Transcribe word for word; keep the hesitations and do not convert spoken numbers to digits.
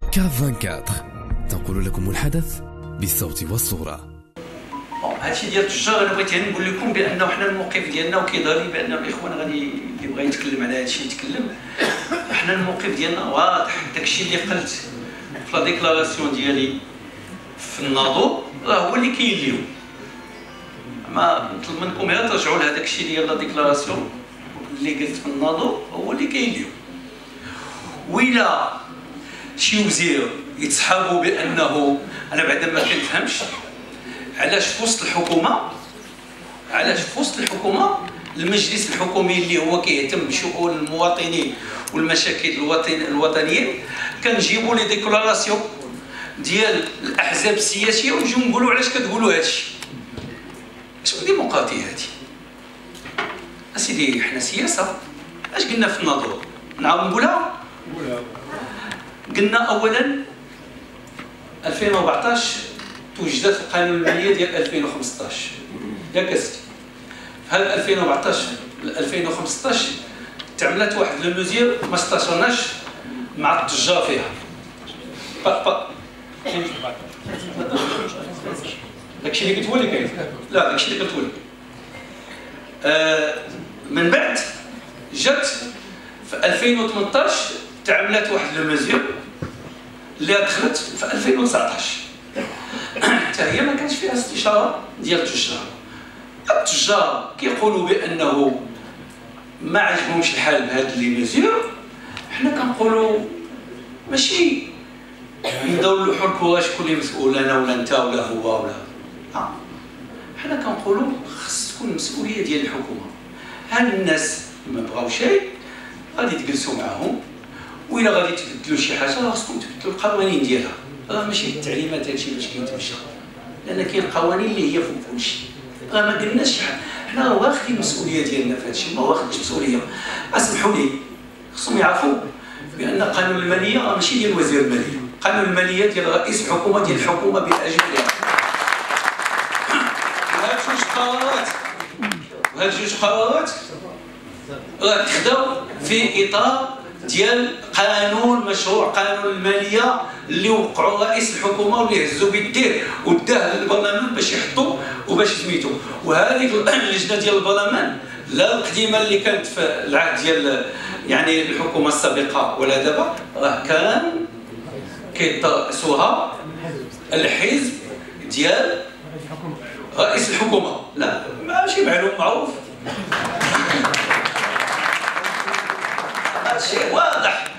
كاف أربعة وعشرين تنقل لكم الحدث بالصوت والصورة. هادشي ديال التجار انا بغيت نقول لكم بانه حنا الموقف ديالنا وكيظهر لي بان الاخوان غادي اللي بغى يتكلم على هادشي يتكلم. حنا الموقف ديالنا واضح، داكشي اللي قلت في لا ديكلاراسيون ديالي في الناضو راه هو اللي كاين اليوم. ما نطلب منكم غير ترجعوا لهذاك الشيء ديال لا ديكلاراسيون اللي قلت في الناضو هو اللي كاين اليوم. وإلا شي وزير يتصحابوا بانه انا بعدا ما كنفهمش علاش في وسط الحكومه علاش في وسط الحكومه المجلس الحكومي اللي هو كيهتم بشؤون المواطنين والمشاكل الوطن الوطنيين كنجيبوا لي ديكلاراسيون ديال الاحزاب السياسيه ونجيو نقولوا علاش كتقولوا هادشي. شنو ديمقراطيه هادي؟ اسيدي حنا سياسه. اش قلنا في الناظور؟ نعاود نقولها؟ قلنا اولا ألفين وأربعطاش توجدت القانون الماليه ديال ألفين وخمسطاش ياك اسيدي. في هذا ألفين وأربعطاش ل ألفين وخمسطاش تعملت واحد لو ميزير ما استاشرناش مع التجار فيها. با با داكشي اللي قلت هو اللي كاين. لا داكشي اللي قلت هو آه من بعد جات في ألفين وثمنطاش تعملت واحد لو ميزير اللي دخلت في ألفين وتسعطاش حتى هي ما كانش فيها استشاره ديال التجار. التجار كيقولوا بانه ما عجبهمش الحال بهذا لي ميزير. حنا كنقولوا ماشي ندوروا الحكومه شكون اللي مسؤول، انا ولا انت ولا هو ولا ها. حنا كنقولوا خص تكون المسؤوليه ديال الحكومه. هاد الناس ما بغاو شيء غادي تجلسوا معاهم، وإلا غادي تبدلوا شي حاجه راه خصكم تبدلوا القوانين ديالها. راه ماشي التعليمات هادشي باش كيتمشى، لان كاين قوانين اللي هي فوق كلشي. راه ما قلناش شي حاجه، حنا راه واخدين المسؤوليه ديالنا في هادشي. ما واخدينش مسؤوليه، اسمحوا لي خصهم يعرفوا بان قانون الماليه راه ماشي ديال وزير الماليه، قانون الماليه ديال رئيس الحكومه ديال الحكومه بالاجمالها. وهاد جوج قرارات وهاد جوج قرارات راه تخداو في اطار ديال قانون مشروع قانون الماليه اللي وقعوا رئيس الحكومه واللي هزوا بيديه وداه للبرلمان باش يحطوا وباش سميتو. وهذه اللجنه ديال البرلمان لا القديمه اللي كانت في العهد ديال يعني الحكومه السابقه ولا دابا راه كان كيترأسوها الحزب ديال رئيس الحكومه. لا ماشي معلوم معروف، هادشي واضح.